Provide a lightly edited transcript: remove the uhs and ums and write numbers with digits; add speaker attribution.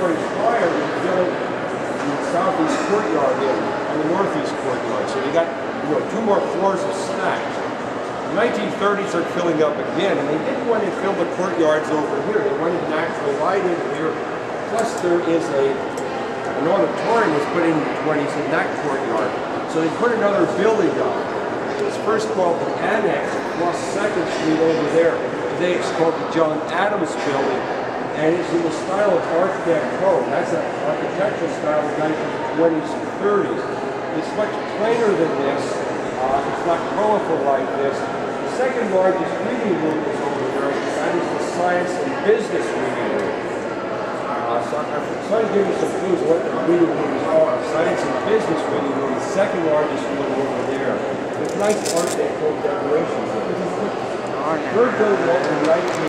Speaker 1: stories higher, we built the southeast courtyard and the northeast courtyard. So you got 2 more floors of stacks. The 1930s are filling up again, and they didn't want to fill the courtyards over here. They wanted natural light in here. Plus, there is an auditorium was put in the 20s in that courtyard. So they put another building up. It's first called the Annex across 2nd Street over there. Today it's called the John Adams Building, and it's in the style of Art Deco. That's an architectural style of the 1920s and 30s. It's much plainer than this. It's not colorful like this. The second largest reading room is over there. That is the Science and Business reading room. So I'm trying to give you some clues what the reading rooms are. Science and Business reading room, the second largest room over there. With nice Art Deco decorations. Third building in 19